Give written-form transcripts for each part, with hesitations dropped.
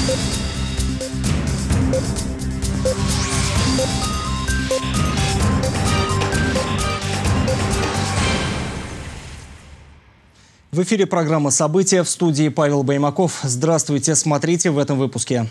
В эфире программа «События», в студии Павел Баймаков. Здравствуйте, смотрите в этом выпуске.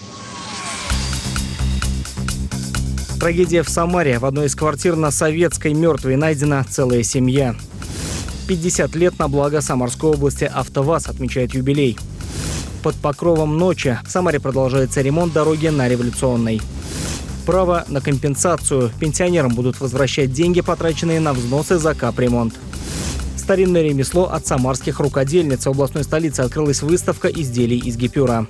Трагедия в Самаре. В одной из квартир на Советской мертвой найдена целая семья. 50 лет на благо Самарской области. АвтоВАЗ отмечает юбилей. Под покровом ночи в Самаре продолжается ремонт дороги на Революционной. Право на компенсацию. Пенсионерам будут возвращать деньги, потраченные на взносы за капремонт. Старинное ремесло от самарских рукодельниц. В областной столице открылась выставка изделий из гипюра.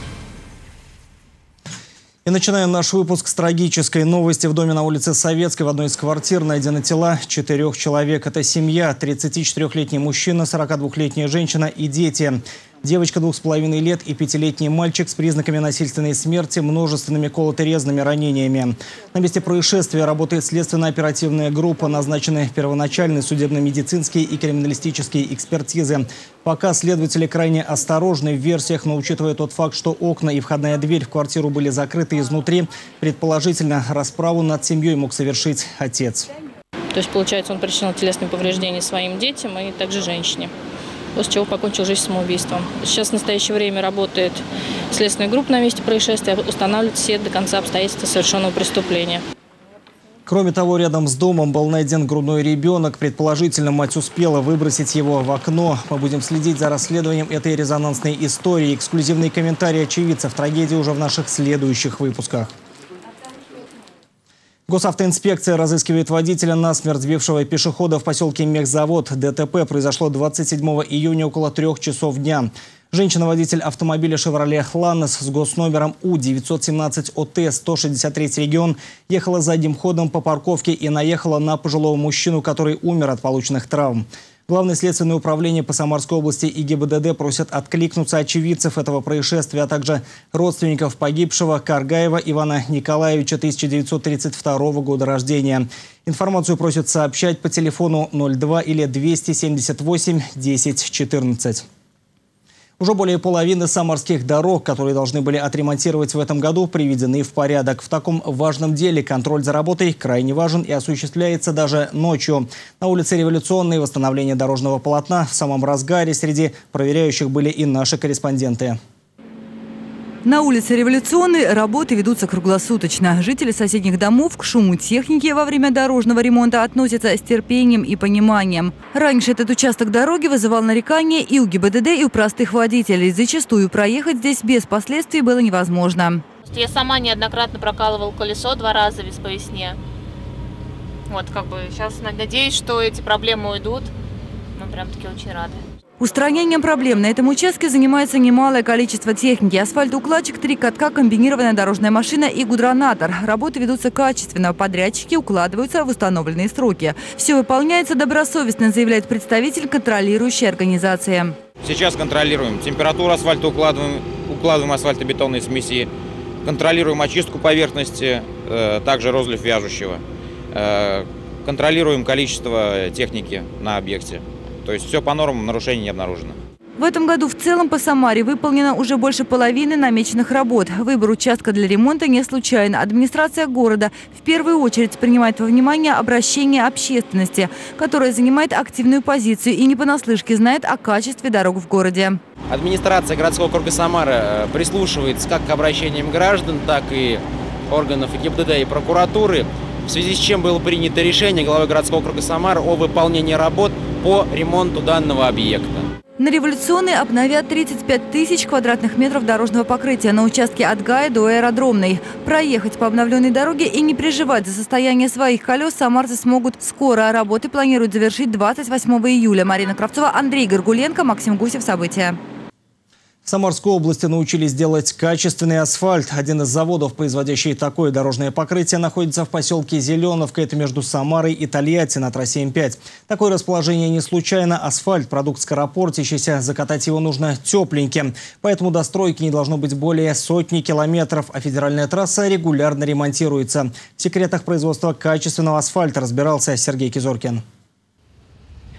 И начинаем наш выпуск с трагической новости. В доме на улице Советской в одной из квартир найдены тела 4 человек. Это семья: 34-летний мужчина, 42-летняя женщина и дети. Девочка 2,5 лет и 5-летний мальчик с признаками насильственной смерти, множественными колото-резными ранениями. На месте происшествия работает следственно-оперативная группа. Назначены первоначальные судебно-медицинские и криминалистические экспертизы. Пока следователи крайне осторожны в версиях, но учитывая тот факт, что окна и входная дверь в квартиру были закрыты изнутри, предположительно, расправу над семьей мог совершить отец. То есть, получается, он причинил телесные повреждения своим детям и также женщине, после чего покончил жизнь самоубийством. Сейчас в настоящее время работает следственная группа на месте происшествия, устанавливает все до конца обстоятельства совершенного преступления. Кроме того, рядом с домом был найден грудной ребенок. Предположительно, мать успела выбросить его в окно. Мы будем следить за расследованием этой резонансной истории. Эксклюзивные комментарии очевидцев трагедии уже в наших следующих выпусках. Госавтоинспекция разыскивает водителя, насмерть сбившего пешехода в поселке Мехзавод. ДТП произошло 27 июня около 3 часов дня. Женщина-водитель автомобиля «Шевроле Ланос» с госномером У-917ОТ, 163 регион, ехала задним ходом по парковке и наехала на пожилого мужчину, который умер от полученных травм. Главное следственное управление по Самарской области и ГИБДД просят откликнуться очевидцев этого происшествия, а также родственников погибшего Каргаева Ивана Николаевича, 1932 года рождения. Информацию просят сообщать по телефону 02 или 278 10 14. Уже более половины самарских дорог, которые должны были отремонтировать в этом году, приведены в порядок. В таком важном деле контроль за работой крайне важен и осуществляется даже ночью. На улице Революционной восстановление дорожного полотна в самом разгаре. Среди проверяющих были и наши корреспонденты. На улице Революционной работы ведутся круглосуточно. Жители соседних домов к шуму техники во время дорожного ремонта относятся с терпением и пониманием. Раньше этот участок дороги вызывал нарекания и у ГИБДД, и у простых водителей. Зачастую проехать здесь без последствий было невозможно. Я сама неоднократно прокалывала колесо 2 раза по весне. Сейчас надеюсь, что эти проблемы уйдут. Мы прям-таки очень рады. Устранением проблем на этом участке занимается немалое количество техники. Асфальтоукладчик, 3 катка, комбинированная дорожная машина и гудронатор. Работы ведутся качественно. Подрядчики укладываются в установленные сроки. Все выполняется добросовестно, заявляет представитель контролирующей организации. Сейчас контролируем температуру асфальта, укладываем асфальтобетонные смеси, контролируем очистку поверхности, также розлив вяжущего. Контролируем количество техники на объекте. То есть все по нормам, нарушений не обнаружено. В этом году в целом по Самаре выполнено уже больше половины намеченных работ. Выбор участка для ремонта не случайен. Администрация города в первую очередь принимает во внимание обращение общественности, которая занимает активную позицию и не понаслышке знает о качестве дорог в городе. Администрация городского округа Самара прислушивается как к обращениям граждан, так и органов и ГИБДД, и прокуратуры, в связи с чем было принято решение главой городского округа Самара о выполнении работ по ремонту данного объекта. На Революционной обновят 35 тысяч квадратных метров дорожного покрытия на участке от ГАИ до Аэродромной. Проехать по обновленной дороге и не переживать за состояние своих колес самарцы смогут скоро. Работы планируют завершить 28 июля. Марина Кравцова, Андрей Горгуленко, Максим Гусев. События. В Самарской области научились делать качественный асфальт. Один из заводов, производящий такое дорожное покрытие, находится в поселке Зеленовка. Это между Самарой и Тольятти на трассе М5. Такое расположение не случайно. Асфальт – продукт скоропортящийся. Закатать его нужно тепленьким. Поэтому до стройки не должно быть более сотни километров. А федеральная трасса регулярно ремонтируется. В секретах производства качественного асфальта разбирался Сергей Кизоркин.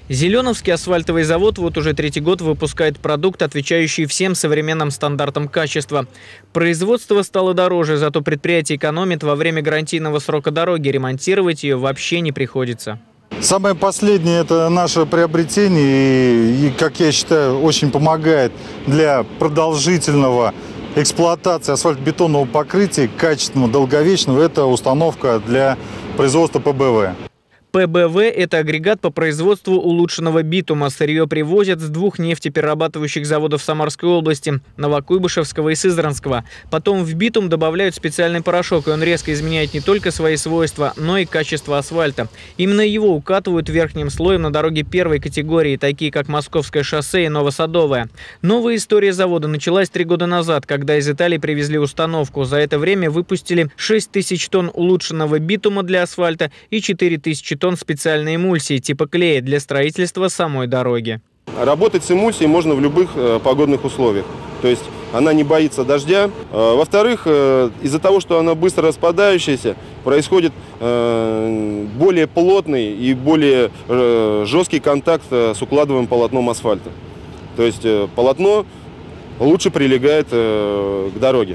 Зеленовский асфальтовый завод вот уже третий год выпускает продукт, отвечающий всем современным стандартам качества. Производство стало дороже, зато предприятие экономит во время гарантийного срока дороги. Ремонтировать ее вообще не приходится. Самое последнее – это наше приобретение и, как я считаю, очень помогает для продолжительного эксплуатации асфальтобетонного покрытия, качественного, долговечного. Это установка для производства ПБВ. ПБВ – это агрегат по производству улучшенного битума. Сырье привозят с двух нефтеперерабатывающих заводов Самарской области – Новокуйбышевского и Сызранского. Потом в битум добавляют специальный порошок, и он резко изменяет не только свои свойства, но и качество асфальта. Именно его укатывают верхним слоем на дороге первой категории, такие как Московское шоссе и Новосадовое. Новая история завода началась 3 года назад, когда из Италии привезли установку. За это время выпустили 6 тысяч тонн улучшенного битума для асфальта и 4 тысячи тонн специальной эмульсии типа клея для строительства самой дороги. Работать с эмульсией можно в любых погодных условиях. То есть она не боится дождя. Во-вторых, из-за того, что она быстро распадающаяся, происходит более плотный и более жесткий контакт с укладываемым полотном асфальта. То есть полотно лучше прилегает к дороге.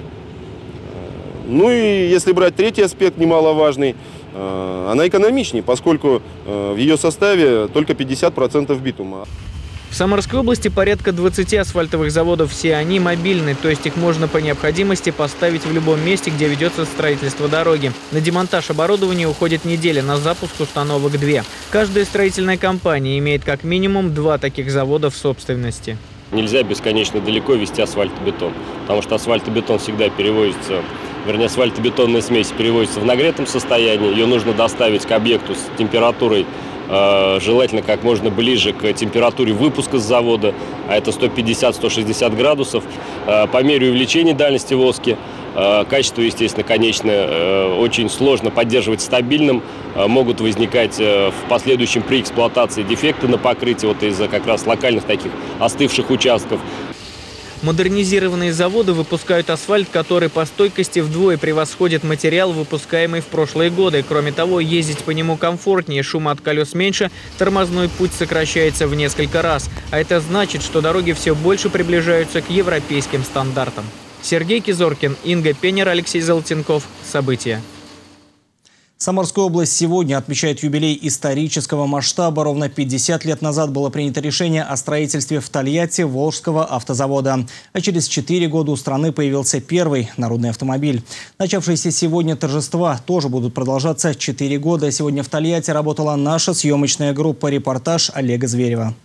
Ну и если брать третий аспект, немаловажный, она экономичнее, поскольку в ее составе только 50% битума. В Самарской области порядка 20 асфальтовых заводов. Все они мобильны, то есть их можно по необходимости поставить в любом месте, где ведется строительство дороги. На демонтаж оборудования уходит неделя, на запуск установок 2. Каждая строительная компания имеет как минимум 2 таких завода в собственности. Нельзя бесконечно далеко везти асфальтобетон, потому что асфальтобетон всегда перевозится, вернее, асфальтобетонная смесь перевозится в нагретом состоянии. Ее нужно доставить к объекту с температурой, желательно как можно ближе к температуре выпуска с завода, а это 150-160 градусов. По мере увеличения дальности воски качество, естественно, конечное очень сложно поддерживать стабильным. Могут возникать в последующем при эксплуатации дефекты на покрытии вот из-за как раз локальных таких остывших участков. Модернизированные заводы выпускают асфальт, который по стойкости вдвое превосходит материал, выпускаемый в прошлые годы. Кроме того, ездить по нему комфортнее, шума от колес меньше, тормозной путь сокращается в несколько раз. А это значит, что дороги все больше приближаются к европейским стандартам. Сергей Кизоркин, Инга Пенер, Алексей Золотенков. События. Самарская область сегодня отмечает юбилей исторического масштаба. Ровно 50 лет назад было принято решение о строительстве в Тольятти Волжского автозавода. А через 4 года у страны появился первый народный автомобиль. Начавшиеся сегодня торжества тоже будут продолжаться 4 года. Сегодня в Тольятти работала наша съемочная группа. Репортаж Олега Зверева.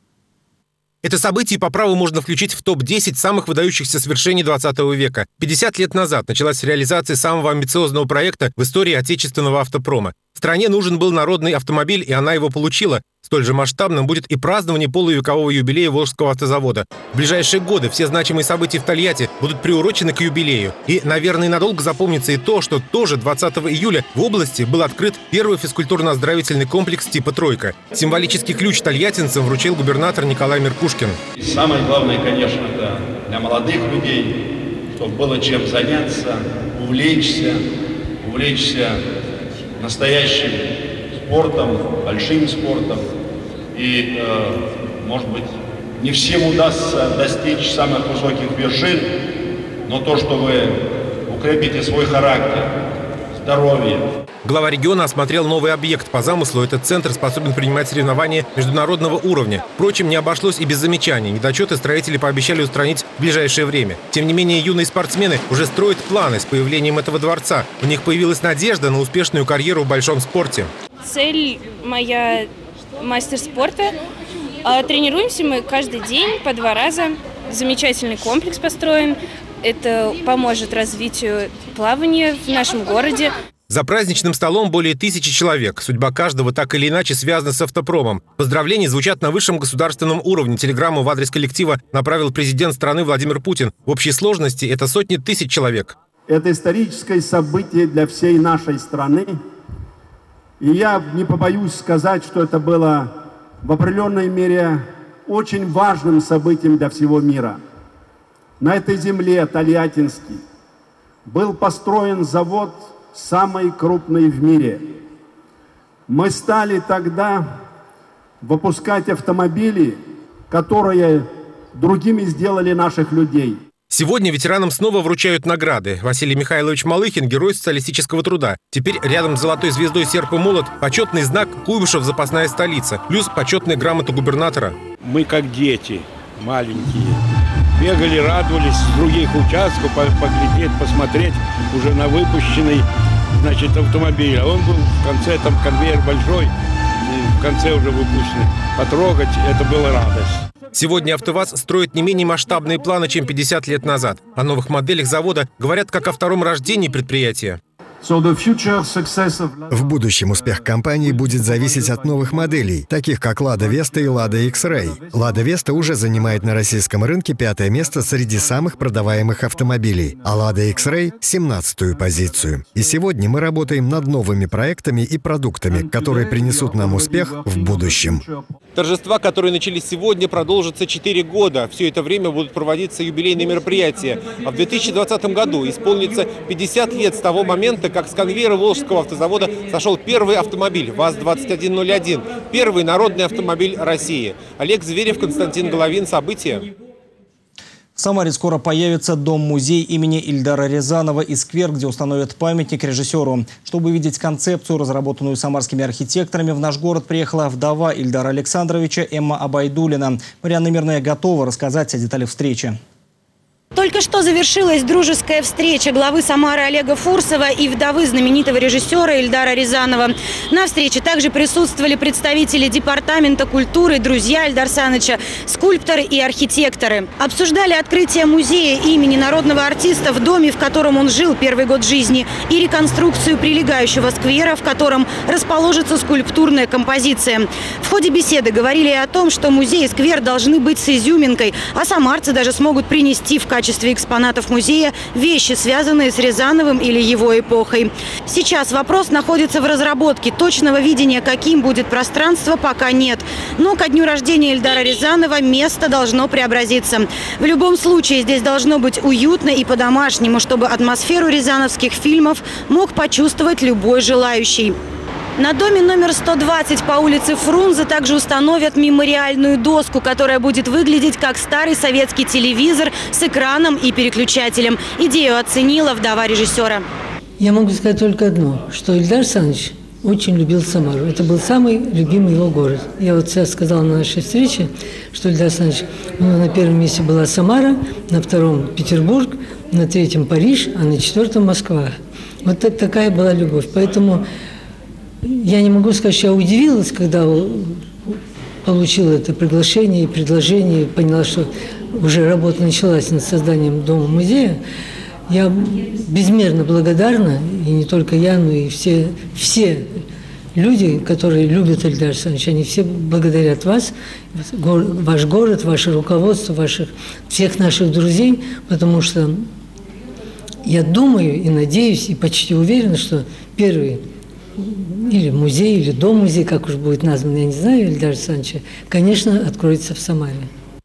Это событие по праву можно включить в топ-10 самых выдающихся свершений 20 века. 50 лет назад началась реализация самого амбициозного проекта в истории отечественного автопрома. Стране нужен был народный автомобиль, и она его получила. Столь же масштабным будет и празднование полувекового юбилея Волжского автозавода. В ближайшие годы все значимые события в Тольятти будут приурочены к юбилею. И, наверное, надолго запомнится и то, что тоже 20 июля в области был открыт первый физкультурно-оздоровительный комплекс типа «Тройка». Символический ключ тольяттинцам вручил губернатор Николай Меркушкин. Самое главное, конечно, это для молодых людей, чтобы было чем заняться, увлечься настоящим спортом, большим спортом. И, может быть, не всем удастся достичь самых высоких вершин, но то, что вы укрепите свой характер, здоровье. Глава региона осмотрел новый объект. По замыслу этот центр способен принимать соревнования международного уровня. Впрочем, не обошлось и без замечаний. Недочеты строители пообещали устранить в ближайшее время. Тем не менее, юные спортсмены уже строят планы с появлением этого дворца. У них появилась надежда на успешную карьеру в большом спорте. Цель моя – мастер спорта. Тренируемся мы каждый день по 2 раза. Замечательный комплекс построен. Это поможет развитию плавания в нашем городе. За праздничным столом более 1000 человек. Судьба каждого так или иначе связана с автопромом. Поздравления звучат на высшем государственном уровне. Телеграмму в адрес коллектива направил президент страны Владимир Путин. В общей сложности это сотни тысяч человек. Это историческое событие для всей нашей страны. И я не побоюсь сказать, что это было в определенной мере очень важным событием для всего мира. На этой земле, Тольяттинский, был построен завод самый крупный в мире. Мы стали тогда выпускать автомобили, которые другими сделали наших людей. Сегодня ветеранам снова вручают награды. Василий Михайлович Малыхин – герой социалистического труда. Теперь рядом с золотой звездой серп и молот почетный знак «Куйбышев – запасная столица», плюс почетная грамота губернатора. Мы как дети маленькие. Бегали, радовались с других участков, поглядеть, посмотреть уже на выпущенный, значит, автомобиль. А он был в конце, там конвейер большой, в конце уже выпущенный. Потрогать – это была радость. Сегодня АвтоВАЗ строит не менее масштабные планы, чем 50 лет назад. О новых моделях завода говорят как о втором рождении предприятия. В будущем успех компании будет зависеть от новых моделей, таких как Lada Vesta и Lada X-Ray. Lada Vesta уже занимает на российском рынке 5-е место среди самых продаваемых автомобилей, а Lada X-Ray – 17-ю позицию. И сегодня мы работаем над новыми проектами и продуктами, которые принесут нам успех в будущем. Торжества, которые начались сегодня, продолжатся 4 года. Все это время будут проводиться юбилейные мероприятия. А в 2020 году исполнится 50 лет с того момента, как с конвейера Волжского автозавода сошел первый автомобиль ВАЗ-2101. Первый народный автомобиль России. Олег Зверев, Константин Головин. События. В Самаре скоро появится дом-музей имени Ильдара Рязанова и сквер, где установят памятник режиссеру. Чтобы увидеть концепцию, разработанную самарскими архитекторами, в наш город приехала вдова Ильдара Александровича Эмма Абайдулина. Марианна Мирная готова рассказать о деталях встречи. Только что завершилась дружеская встреча главы Самары Олега Фурсова и вдовы знаменитого режиссера Ильдара Рязанова. На встрече также присутствовали представители департамента культуры, друзья Ильдара Саныча, скульпторы и архитекторы. Обсуждали открытие музея имени народного артиста в доме, в котором он жил первый год жизни, и реконструкцию прилегающего сквера, в котором расположится скульптурная композиция. В ходе беседы говорили и о том, что музей и сквер должны быть с изюминкой, а самарцы даже смогут принести в качестве экспонатов музея вещи, связанные с Рязановым или его эпохой. Сейчас вопрос находится в разработке. Точного видения, каким будет пространство, пока нет. Но ко дню рождения Ильдара Рязанова место должно преобразиться. В любом случае здесь должно быть уютно и по-домашнему, чтобы атмосферу рязановских фильмов мог почувствовать любой желающий. На доме номер 120 по улице Фрунзе также установят мемориальную доску, которая будет выглядеть как старый советский телевизор с экраном и переключателем. Идею оценила вдова режиссера. Я могу сказать только одно, что Ильдар Саныч очень любил Самару. Это был самый любимый его город. Я вот сейчас сказала на нашей встрече, что Ильдар Саныч, на первом месте была Самара, на втором Петербург, на третьем Париж, а на четвертом Москва. Вот это такая была любовь. Поэтому я не могу сказать, что я удивилась, когда получила это приглашение и предложение, поняла, что уже работа началась над созданием дома-музея. Я безмерно благодарна, и не только я, но и все люди, которые любят Ильдара Саныча, они все благодарят вас, ваш город, ваше руководство, всех наших друзей, потому что я думаю и надеюсь, и почти уверена, что первый или музей, или дом-музей, как уж будет назван, я не знаю, Ильдара Саныча, конечно, откроется в Самаре.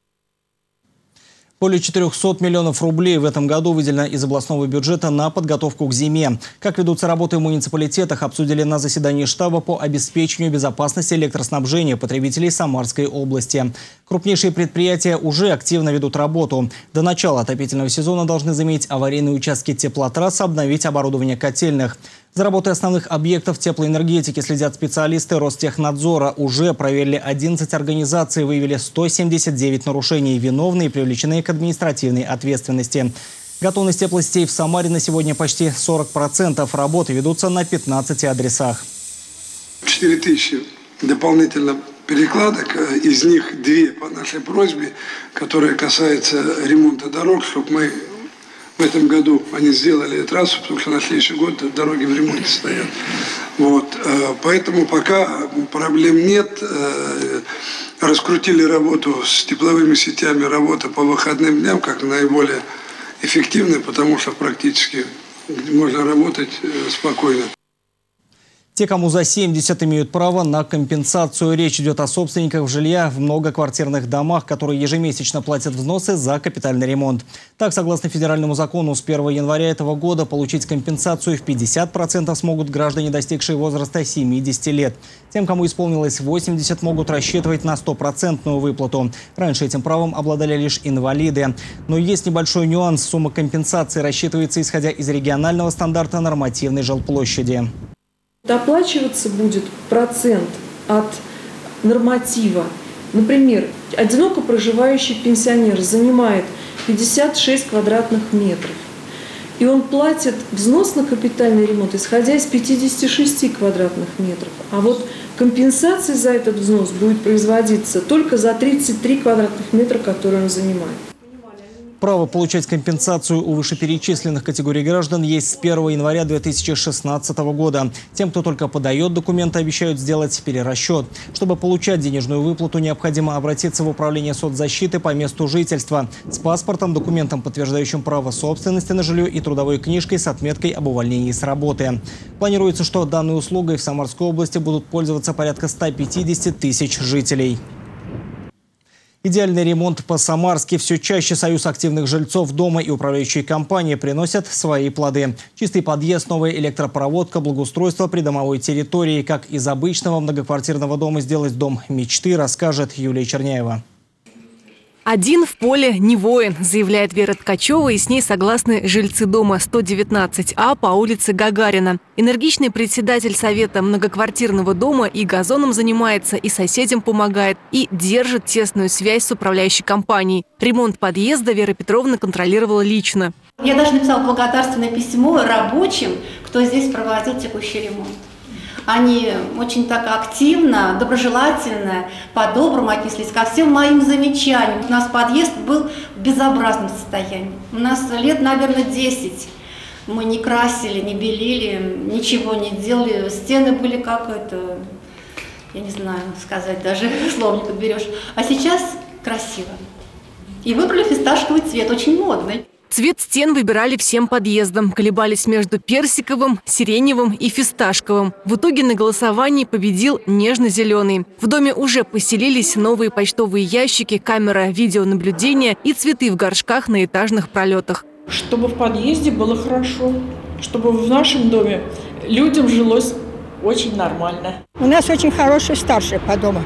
Более 400 миллионов рублей в этом году выделено из областного бюджета на подготовку к зиме. Как ведутся работы в муниципалитетах, обсудили на заседании штаба по обеспечению безопасности электроснабжения потребителей Самарской области. Крупнейшие предприятия уже активно ведут работу. До начала отопительного сезона должны заменить аварийные участки теплотрасс, обновить оборудование котельных. За работой основных объектов теплоэнергетики следят специалисты Ростехнадзора. Уже проверили 11 организаций, выявили 179 нарушений. Виновные привлечены к административной ответственности. Готовность теплосетей в Самаре на сегодня почти 40%. Работы ведутся на 15 адресах. 4000 дополнительно перекладок, из них 2 по нашей просьбе, которые касаются ремонта дорог, чтобы мы в этом году они сделали трассу, потому что на следующий год дороги в ремонте стоят. Вот. Поэтому пока проблем нет. Раскрутили работу с тепловыми сетями, работа по выходным дням как наиболее эффективная, потому что практически можно работать спокойно. Те, кому за 70, имеют право на компенсацию. Речь идет о собственниках жилья в многоквартирных домах, которые ежемесячно платят взносы за капитальный ремонт. Так, согласно федеральному закону, с 1 января этого года получить компенсацию в 50% смогут граждане, достигшие возраста 70 лет. Тем, кому исполнилось 80, могут рассчитывать на 100% выплату. Раньше этим правом обладали лишь инвалиды. Но есть небольшой нюанс. Сумма компенсации рассчитывается исходя из регионального стандарта нормативной жилплощади. Оплачиваться будет процент от норматива. Например, одиноко проживающий пенсионер занимает 56 квадратных метров. И он платит взнос на капитальный ремонт, исходя из 56 квадратных метров. А вот компенсация за этот взнос будет производиться только за 33 квадратных метра, которые он занимает. Право получать компенсацию у вышеперечисленных категорий граждан есть с 1 января 2016 года. Тем, кто только подает документы, обещают сделать перерасчет. Чтобы получать денежную выплату, необходимо обратиться в управление соцзащиты по месту жительства с паспортом, документом, подтверждающим право собственности на жилье, и трудовой книжкой с отметкой об увольнении с работы. Планируется, что данной услугой в Самарской области будут пользоваться порядка 150 тысяч жителей. Идеальный ремонт по-самарски. Все чаще союз активных жильцов дома и управляющие компании приносят свои плоды. Чистый подъезд, новая электропроводка, благоустройство придомовой территории. Как из обычного многоквартирного дома сделать дом мечты, расскажет Юлия Черняева. «Один в поле не воин», заявляет Вера Ткачева, и с ней согласны жильцы дома 119А по улице Гагарина. Энергичный председатель совета многоквартирного дома и газоном занимается, и соседям помогает, и держит тесную связь с управляющей компанией. Ремонт подъезда Вера Петровна контролировала лично. Я даже написала благодарственное письмо рабочим, кто здесь проводил текущий ремонт. Они очень так активно, доброжелательно, по-доброму отнеслись ко всем моим замечаниям. У нас подъезд был в безобразном состоянии. У нас лет, наверное, 10. Мы не красили, не белили, ничего не делали. Стены были как это, я не знаю сказать, даже слов не подберешь. А сейчас красиво. И выбрали фисташковый цвет, очень модный. Цвет стен выбирали всем подъездом. Колебались между персиковым, сиреневым и фисташковым. В итоге на голосовании победил нежно-зеленый. В доме уже поселились новые почтовые ящики, камера видеонаблюдения и цветы в горшках на этажных пролетах. Чтобы в подъезде было хорошо, чтобы в нашем доме людям жилось очень нормально. У нас очень хорошая старшая по дому,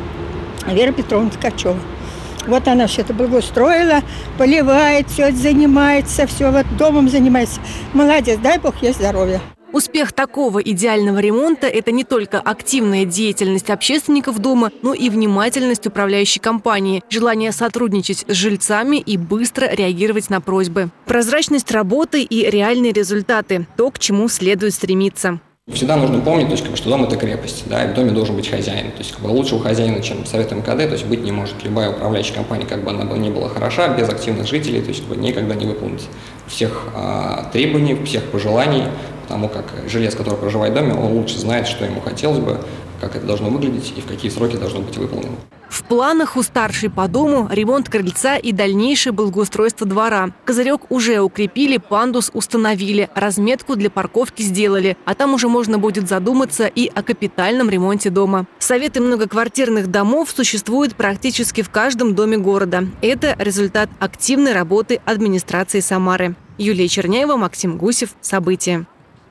Вера Петровна Ткачева. Вот она все это благоустроила, поливает, все это занимается, все вот домом занимается. Молодец, дай Бог ей здоровья. Успех такого идеального ремонта – это не только активная деятельность общественников дома, но и внимательность управляющей компании, желание сотрудничать с жильцами и быстро реагировать на просьбы. Прозрачность работы и реальные результаты – то, к чему следует стремиться. Всегда нужно помнить, что дом – это крепость, да, и в доме должен быть хозяин. То есть лучшего хозяина, чем совет МКД, быть не может. Любая управляющая компания, как бы она ни была хороша, без активных жителей, никогда не выполнить всех требований, всех пожеланий, потому как жилец, который проживает в доме, он лучше знает, что ему хотелось бы, как это должно выглядеть и в какие сроки должно быть выполнено. В планах у старшей по дому ремонт крыльца и дальнейшее благоустройство двора. Козырек уже укрепили, пандус установили, разметку для парковки сделали. А там уже можно будет задуматься и о капитальном ремонте дома. Советы многоквартирных домов существуют практически в каждом доме города. Это результат активной работы администрации Самары. Юлия Черняева, Максим Гусев. События.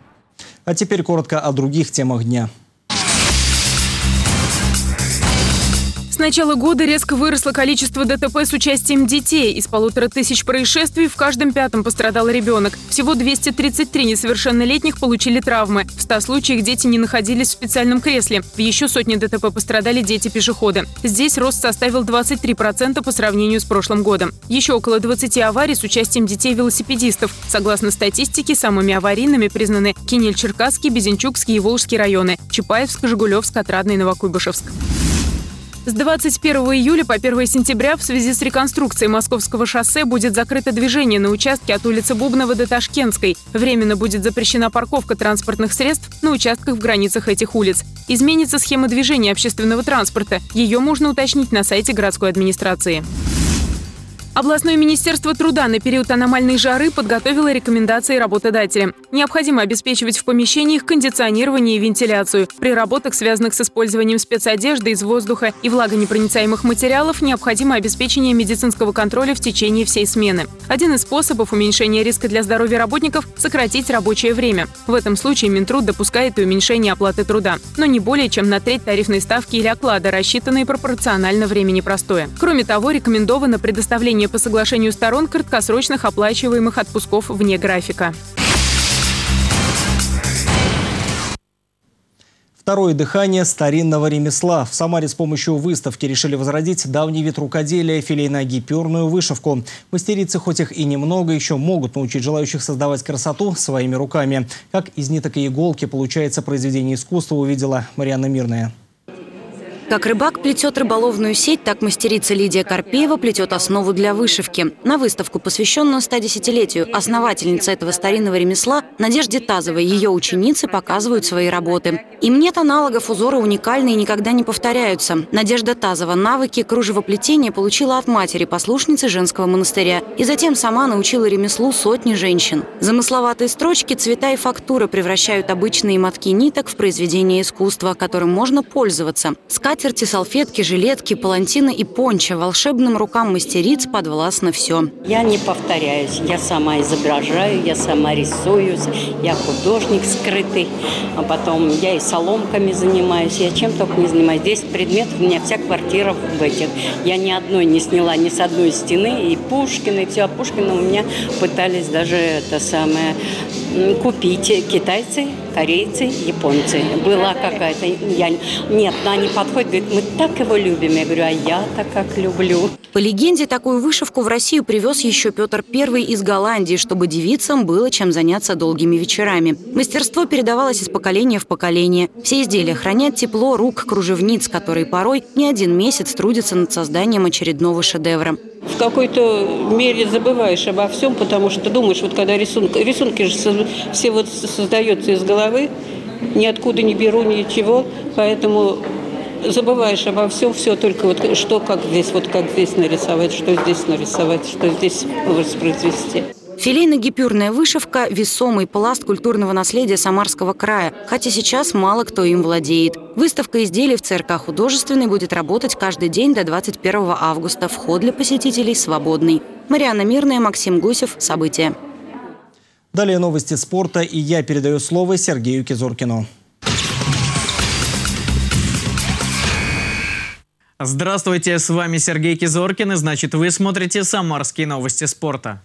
А теперь коротко о других темах дня. С начала года резко выросло количество ДТП с участием детей. Из 1500 происшествий в каждом пятом пострадал ребенок. Всего 233 несовершеннолетних получили травмы. В 100 случаях дети не находились в специальном кресле. В еще сотни ДТП пострадали дети-пешеходы. Здесь рост составил 23% по сравнению с прошлым годом. Еще около 20 аварий с участием детей-велосипедистов. Согласно статистике, самыми аварийными признаны Кинель-Черкасский, Безенчукский и Волжский районы, Чапаевск, Жигулевск, Отрадный, Новокуйбышевск. С 21 июля по 1 сентября в связи с реконструкцией Московского шоссе будет закрыто движение на участке от улицы Бубнова до Ташкентской. Временно будет запрещена парковка транспортных средств на участках в границах этих улиц. Изменится схема движения общественного транспорта. Ее можно уточнить на сайте городской администрации. Областное министерство труда на период аномальной жары подготовило рекомендации работодателям. Необходимо обеспечивать в помещениях кондиционирование и вентиляцию. При работах, связанных с использованием спецодежды из воздуха и влагонепроницаемых материалов, необходимо обеспечение медицинского контроля в течение всей смены. Один из способов уменьшения риска для здоровья работников – сократить рабочее время. В этом случае Минтруд допускает и уменьшение оплаты труда, но не более чем на треть тарифной ставки или оклада, рассчитанные пропорционально времени простоя. Кроме того, рекомендовано предоставление по соглашению сторон краткосрочных оплачиваемых отпусков вне графика. Второе дыхание старинного ремесла. В Самаре с помощью выставки решили возродить давний вид рукоделия – филейно-гипюрную вышивку. Мастерицы, хоть их и немного, еще могут научить желающих создавать красоту своими руками. Как из ниток и иголки получается произведение искусства, увидела Марьяна Мирная. Как рыбак плетет рыболовную сеть, так мастерица Лидия Карпеева плетет основу для вышивки. На выставку, посвященную 110-летию, основательница этого старинного ремесла Надежде Тазовой и ее ученицы показывают свои работы. Им нет аналогов, узоры уникальны и никогда не повторяются. Надежда Тазова навыки кружевоплетения получила от матери, послушницы женского монастыря. И затем сама научила ремеслу сотни женщин. Замысловатые строчки, цвета и фактуры превращают обычные мотки ниток в произведение искусства, которым можно пользоваться. Скатерти, салфетки, жилетки, палантины и пончо. Волшебным рукам мастериц подвластно все. Я не повторяюсь. Я сама изображаю, я сама рисую. Я художник скрытый. А потом я и соломками занимаюсь. Я чем только не занимаюсь. 10 предметов, у меня вся квартира в этих. Я ни одной не сняла, ни с одной стены. И Пушкина, и все. А Пушкина у меня пытались даже это самое купить китайцы, корейцы, японцы. Была какая-то... Нет, они подходят, говорят, мы так его любим. Я говорю, а я-то как люблю. По легенде, такую вышивку в Россию привез еще Петр I из Голландии, чтобы девицам было чем заняться долгими вечерами. Мастерство передавалось из поколения в поколение. Все изделия хранят тепло рук кружевниц, которые порой не один месяц трудятся над созданием очередного шедевра. В какой-то мере забываешь обо всем, потому что думаешь, вот когда рисунки же все вот создаются из головы, ниоткуда не беру ничего, поэтому забываешь обо всем, все только вот что, как здесь нарисовать, что здесь воспроизвести. Филейно-гипюрная вышивка – весомый пласт культурного наследия Самарского края, хотя сейчас мало кто им владеет. Выставка изделий в ЦРК «Художественный» будет работать каждый день до 21 августа. Вход для посетителей свободный. Марьяна Мирная, Максим Гусев. События. Далее новости спорта, и я передаю слово Сергею Кизоркину. Здравствуйте, с вами Сергей Кизоркин, и значит, вы смотрите «Самарские новости спорта».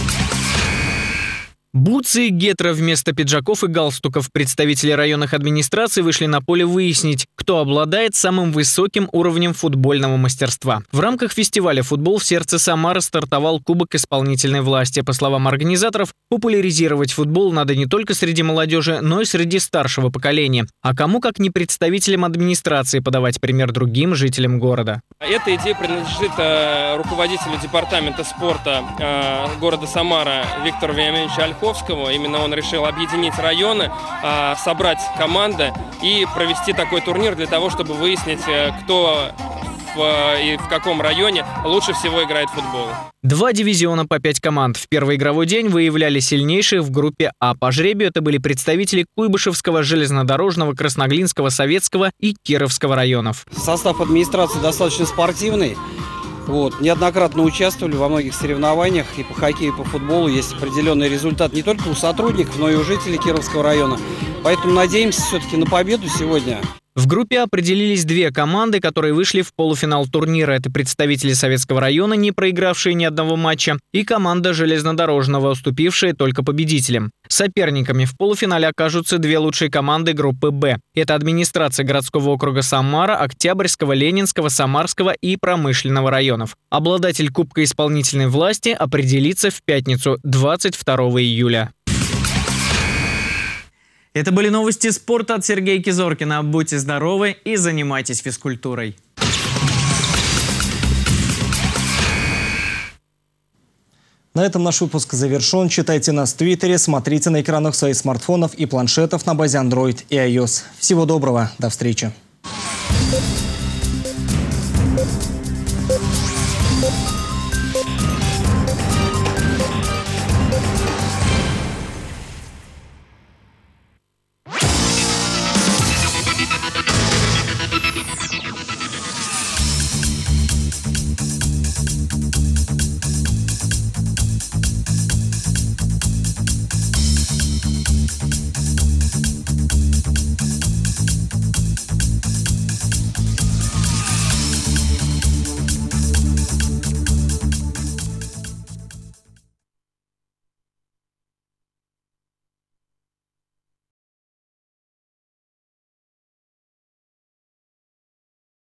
Бутсы и гетро вместо пиджаков и галстуков. Представители районных администраций вышли на поле выяснить, кто обладает самым высоким уровнем футбольного мастерства. В рамках фестиваля «Футбол в сердце Самары» стартовал Кубок исполнительной власти. По словам организаторов, популяризировать футбол надо не только среди молодежи, но и среди старшего поколения. А кому, как не представителям администрации, подавать пример другим жителям города? Эта идея принадлежит руководителю департамента спорта города Самара Виктору Вениаминовичу Ольховскому. Именно он решил объединить районы, собрать команды и провести такой турнир для того, чтобы выяснить, кто и в каком районе лучше всего играет в футбол. 2 дивизиона по 5 команд. В первый игровой день выявляли сильнейших в группе А. По жребию это были представители Куйбышевского, Железнодорожного, Красноглинского, Советского и Кировского районов. Состав администрации достаточно спортивный. Неоднократно участвовали во многих соревнованиях и по хоккею, и по футболу. Есть определенный результат не только у сотрудников, но и у жителей Кировского района. Поэтому надеемся все-таки на победу сегодня. В группе определились 2 команды, которые вышли в полуфинал турнира. Это представители Советского района, не проигравшие ни одного матча, и команда Железнодорожного, уступившая только победителям. Соперниками в полуфинале окажутся 2 лучшие команды группы «Б». Это администрация городского округа Самара, Октябрьского, Ленинского, Самарского и Промышленного районов. Обладатель Кубка исполнительной власти определится в пятницу, 22 июля. Это были новости спорта от Сергея Кизоркина. Будьте здоровы и занимайтесь физкультурой. На этом наш выпуск завершен. Читайте нас в Твиттере, смотрите на экранах своих смартфонов и планшетов на базе Android и iOS. Всего доброго, до встречи.